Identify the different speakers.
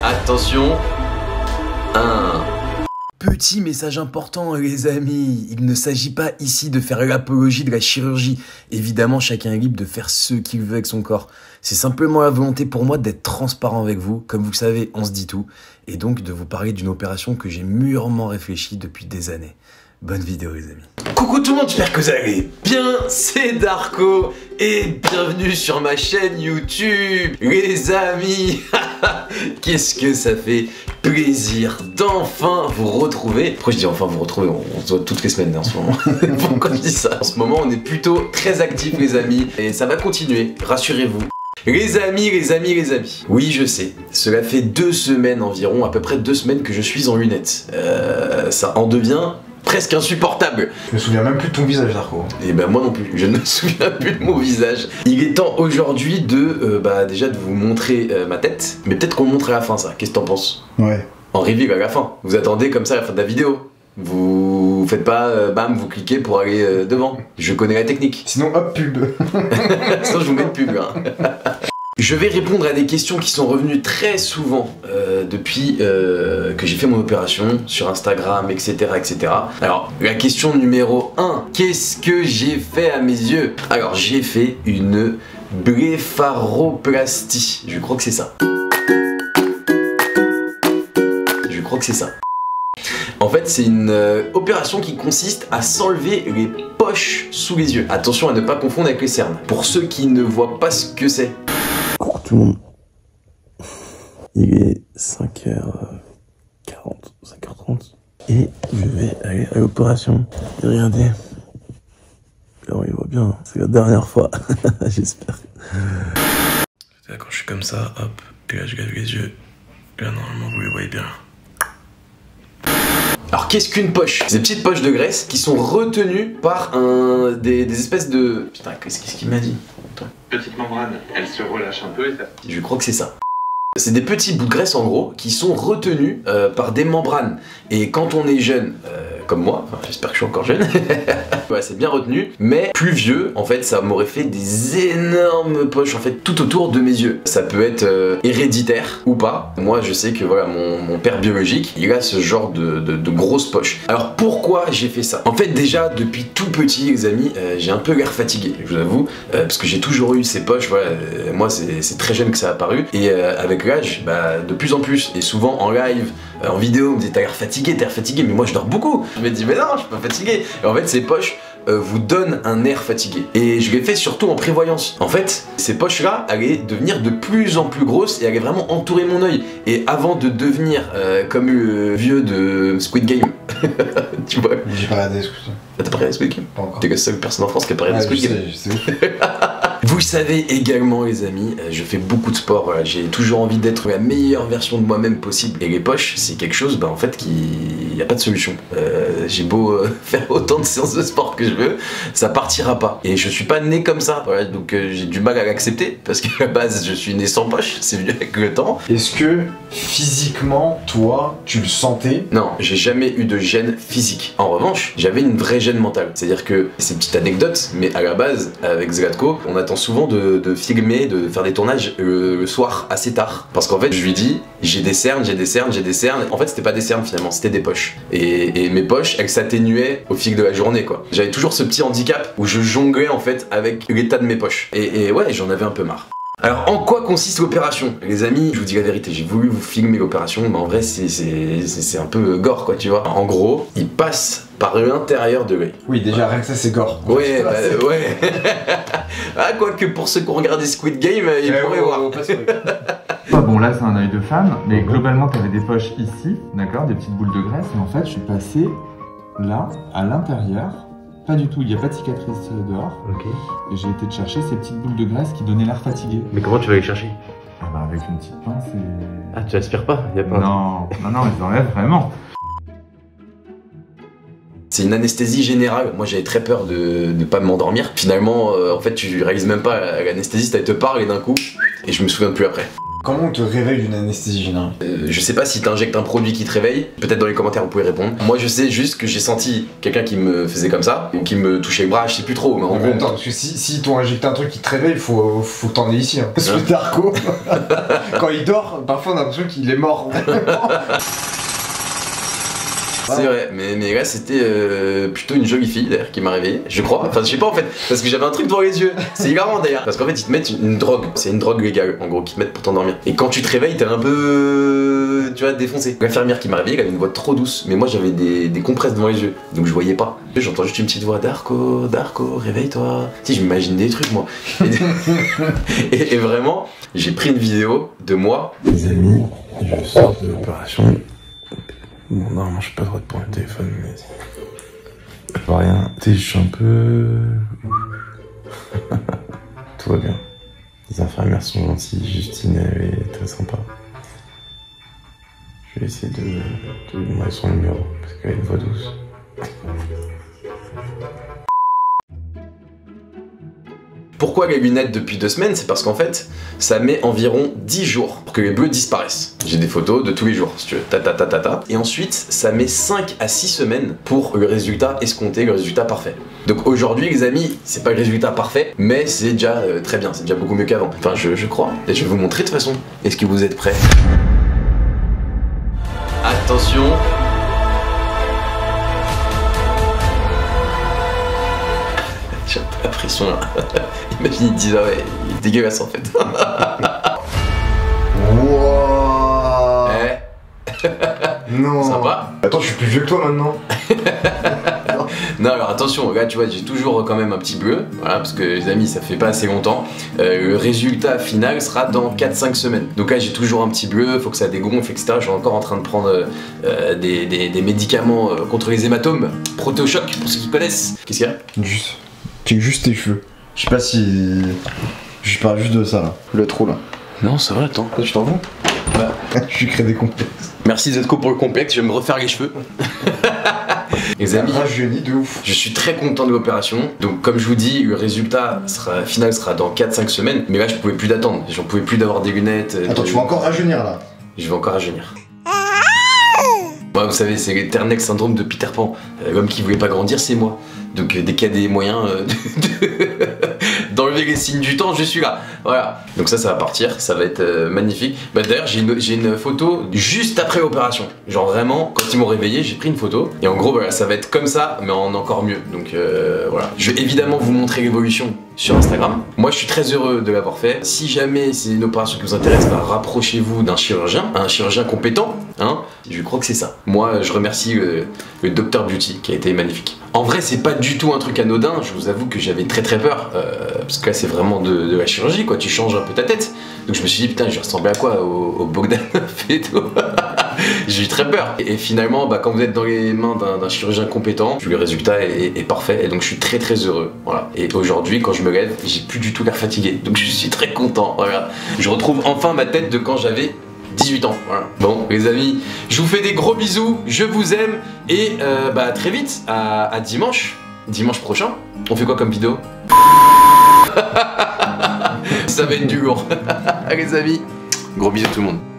Speaker 1: Attention. 1.
Speaker 2: Petit message important les amis, il ne s'agit pas ici de faire l'apologie de la chirurgie. Évidemment, chacun est libre de faire ce qu'il veut avec son corps. C'est simplement la volonté pour moi d'être transparent avec vous. Comme vous le savez, on se dit tout. Et donc de vous parler d'une opération que j'ai mûrement réfléchie depuis des années. Bonne vidéo les amis.
Speaker 1: Coucou tout le monde, j'espère que vous allez bien, c'est Darko et bienvenue sur ma chaîne YouTube. Les amis, qu'est-ce que ça fait plaisir d'enfin vous retrouver. Pourquoi je dis enfin vous retrouver? On se voit toutes les semaines en ce moment. Pourquoi je dis ça? En ce moment on est plutôt très actifs les amis et ça va continuer, rassurez-vous. Les amis. Oui, je sais. Cela fait 2 semaines environ, à peu près 2 semaines que je suis en lunettes. Ça en devient presque insupportable.
Speaker 3: Je me souviens même plus de ton visage, Darko.
Speaker 1: Et ben moi non plus, je ne me souviens plus de mon visage. Il est temps aujourd'hui de, déjà de vous montrer ma tête. Mais peut-être qu'on montre à la fin ça, qu'est-ce que t'en penses?
Speaker 3: Ouais.
Speaker 1: En reveal à la fin. Vous attendez comme ça à la fin de la vidéo. Vous faites pas, bam, vous cliquez pour aller devant. Je connais la technique.
Speaker 3: Sinon, hop, pub.
Speaker 1: Sinon je vous mets une pub. Hein. Je vais répondre à des questions qui sont revenues très souvent depuis que j'ai fait mon opération sur Instagram, etc., etc. Alors, la question numéro 1, qu'est-ce que j'ai fait à mes yeux? Alors, j'ai fait une blépharoplastie. Je crois que c'est ça. Je crois que c'est ça. En fait, c'est une opération qui consiste à s'enlever les poches sous les yeux. Attention à ne pas confondre avec les cernes. Pour ceux qui ne voient pas ce que c'est.
Speaker 2: Coucou tout le monde. Il est 5h40, 5h30 et je vais aller à l'opération. Et regardez, là on y voit bien, c'est la dernière fois, j'espère. Quand je suis comme ça, hop, puis là je lève les yeux, là normalement vous les voyez bien.
Speaker 1: Alors qu'est-ce qu'une poche? Ces petites poches de graisse qui sont retenues par des espèces de... Putain, qu'est-ce qu'il m'a dit? Attends.
Speaker 4: Petite membrane, elle se relâche un peu et ça...
Speaker 1: Je crois que c'est ça. C'est des petits bouts de graisse en gros qui sont retenus par des membranes. Et quand on est jeune, comme moi, enfin, j'espère que je suis encore jeune, ouais, c'est bien retenu, mais plus vieux, en fait, ça m'aurait fait des énormes poches en fait tout autour de mes yeux. Ça peut être héréditaire ou pas. Moi, je sais que voilà, mon père biologique, il a ce genre de grosses poches. Alors pourquoi j'ai fait ça? En fait, déjà depuis tout petit, les amis, j'ai un peu l'air fatigué, je vous avoue, parce que j'ai toujours eu ces poches. Voilà, moi, c'est très jeune que ça a apparu, et avec l'âge, de plus en plus, et souvent en live, en vidéo, on me dit t'as l'air fatigué, mais moi je dors beaucoup. Je me dis mais non, je suis pas fatigué. Et en fait ces poches vous donnent un air fatigué. Et je l'ai fait surtout en prévoyance. En fait, ces poches-là allaient devenir de plus en plus grosses et allaient vraiment entourer mon œil. Et avant de devenir comme le vieux de Squid Game, tu vois.
Speaker 3: J'ai pas regardé Squid Game.
Speaker 1: T'as pas regardé Squid Game?
Speaker 3: Pas encore.
Speaker 1: T'es la seule personne en France qui a pas regardé Squid Game.
Speaker 3: Je sais.
Speaker 1: Vous savez également les amis, je fais beaucoup de sport, voilà, j'ai toujours envie d'être la meilleure version de moi-même possible. Et les poches, c'est quelque chose en fait qui... n'y a pas de solution. J'ai beau faire autant de séances de sport que je veux, ça partira pas. Et je suis pas né comme ça, voilà, donc j'ai du mal à l'accepter, parce qu'à la base je suis né sans poche, c'est venu avec le temps.
Speaker 3: Est-ce que physiquement, toi, tu le sentais?
Speaker 1: Non, j'ai jamais eu de gêne physique. En revanche, j'avais une vraie gêne mentale. C'est-à-dire que, c'est une petite anecdote, mais à la base, avec Zlatko, on attend souvent de filmer, de faire des tournages le soir assez tard. Parce qu'en fait, je lui dis, j'ai des cernes. En fait, c'était pas des cernes finalement, c'était des poches. Et mes poches, elles s'atténuaient au fil de la journée, quoi. J'avais toujours ce petit handicap où je jonglais en fait avec l'état de mes poches. Et ouais, j'en avais un peu marre. Alors en quoi consiste l'opération? Les amis, je vous dis la vérité, j'ai voulu vous filmer l'opération, mais en vrai c'est un peu gore quoi, tu vois. En gros, il passe par l'intérieur de l'œil.
Speaker 3: Oui, déjà rien que ça c'est gore.
Speaker 1: Ouais, ouais. Ah, quoique pour ceux qui ont regardé Squid Game, ils pourraient voir.
Speaker 4: Bon là c'est un œil de femme, mais globalement tu avais des poches ici, d'accord, des petites boules de graisse, et en fait je suis passé là, à l'intérieur. Pas du tout, il n'y a pas de cicatrice dehors. Ok. Et j'ai été te chercher ces petites boules de graisse qui donnaient l'air fatigué.
Speaker 1: Mais comment tu vas les chercher?
Speaker 4: Ah bah avec une petite pince et...
Speaker 1: Ah, tu aspires pas? Y a pas
Speaker 4: non, ils enlèvent vraiment.
Speaker 1: C'est une anesthésie générale. Moi j'avais très peur de ne pas m'endormir. Finalement, en fait, tu réalises même pas, l'anesthésiste elle te parle et d'un coup, et je me souviens plus après.
Speaker 3: Comment on te réveille d'une anesthésie générale?
Speaker 1: Je sais pas si t'injectes un produit qui te réveille, peut-être dans les commentaires vous pouvez répondre. Moi je sais juste que j'ai senti quelqu'un qui me faisait comme ça, ou qui me touchait le bras, je sais plus trop, mais en gros...
Speaker 3: Attends, parce que si t'ont injecté un truc qui te réveille, faut que t'en aies ici. Hein. Parce que Darko, quand il dort, parfois on a l'impression qu'il est mort.
Speaker 1: C'est vrai, mais là c'était plutôt une jolie fille d'ailleurs qui m'a réveillé, je crois. Enfin je sais pas en fait, parce que j'avais un truc devant les yeux. C'est hilarant d'ailleurs. Parce qu'en fait ils te mettent une drogue, c'est une drogue légale en gros, qu'ils te mettent pour t'endormir. Et quand tu te réveilles, t'es un peu, tu vois, défoncé. L'infirmière qui m'a réveillé, elle avait une voix trop douce, mais moi j'avais des compresses devant les yeux, donc je voyais pas. J'entends juste une petite voix, Darko, réveille-toi. Si je m'imagine des trucs moi. Et vraiment, j'ai pris une vidéo de moi.
Speaker 2: Les amis, je sors de l'opération. Bon, normalement, je suis pas le droit de prendre le téléphone, mais. Je vois rien. Tu sais, je suis un peu. Tout va bien. Les infirmières sont gentilles, Justine, elle est très sympa. Je vais essayer de lui demander son numéro, parce qu'elle a une voix douce.
Speaker 1: Pourquoi les lunettes depuis 2 semaines? C'est parce qu'en fait, ça met environ 10 jours pour que les bleus disparaissent. J'ai des photos de tous les jours, si tu veux, Et ensuite, ça met 5 à 6 semaines pour le résultat escompté, le résultat parfait. Donc aujourd'hui, les amis, c'est pas le résultat parfait, mais c'est déjà très bien, c'est déjà beaucoup mieux qu'avant. Enfin, je crois. Et je vais vous montrer de toute façon. Est-ce que vous êtes prêts? Attention. J'ai un peu la pression là. Imagine, ils disent, ah ouais, il est dégueulasse en fait.
Speaker 3: Wouah. Non.
Speaker 1: Sympa.
Speaker 3: Attends, je suis plus vieux que toi maintenant.
Speaker 1: Non, alors attention, là tu vois, j'ai toujours quand même un petit bleu, voilà, parce que les amis, ça fait pas assez longtemps. Le résultat final sera dans 4-5 semaines. Donc là, j'ai toujours un petit bleu, faut que ça dégonfle, etc. Je suis encore en train de prendre des médicaments contre les hématomes. Protéochoc, pour ceux qui connaissent. Qu'est-ce qu'il y a?
Speaker 3: Juste. Check juste tes cheveux. Je sais pas si. Je parle juste de ça là. Le trou là.
Speaker 1: Non, ça va, attends.
Speaker 3: Tu t'en fous? Bah, je suis créé des complexes.
Speaker 1: Merci Zetko pour le complexe, je vais me refaire les cheveux. Les amis,
Speaker 3: rajeuni de ouf.
Speaker 1: je suis très content de l'opération. Donc comme je vous dis, le résultat final sera dans 4-5 semaines. Mais là je pouvais plus d'attendre, j'en pouvais plus d'avoir des lunettes.
Speaker 3: Attends, tu vas encore rajeunir là?
Speaker 1: Je vais encore rajeunir. Ouais, vous savez, c'est l'éternel syndrome de Peter Pan. L'homme qui voulait pas grandir, c'est moi. Donc dès qu'il y a des moyens d'enlever les signes du temps, je suis là. Voilà. Donc ça va partir, ça va être magnifique. Bah, d'ailleurs, j'ai une photo juste après l'opération. Genre vraiment, quand ils m'ont réveillé, j'ai pris une photo. Et en gros, voilà, ça va être comme ça, mais en encore mieux. Donc voilà. Je vais évidemment vous montrer l'évolution sur Instagram. Moi, je suis très heureux de l'avoir fait. Si jamais c'est une opération qui vous intéresse, bah, rapprochez-vous d'un chirurgien, un chirurgien compétent. Hein. Je crois que c'est ça. Moi, je remercie le Dr Beauty qui a été magnifique. En vrai, c'est pas du tout un truc anodin. Je vous avoue que j'avais très peur parce que là, c'est vraiment de la chirurgie, quoi. Tu changes un peu ta tête. Donc je me suis dit putain, je vais ressembler à quoi au Bogdanov et tout. J'ai eu très peur. Et finalement, bah, quand vous êtes dans les mains d'un chirurgien compétent, le résultat est parfait. Et donc je suis très heureux. Voilà. Et aujourd'hui, quand je me lève, j'ai plus du tout l'air fatigué. Donc je suis très content. Voilà. Je retrouve enfin ma tête de quand j'avais 18 ans, voilà. Bon les amis, je vous fais des gros bisous, je vous aime et bah très vite, à dimanche prochain. On fait quoi comme vidéo? Ça va être du lourd. Les amis, gros bisous tout le monde.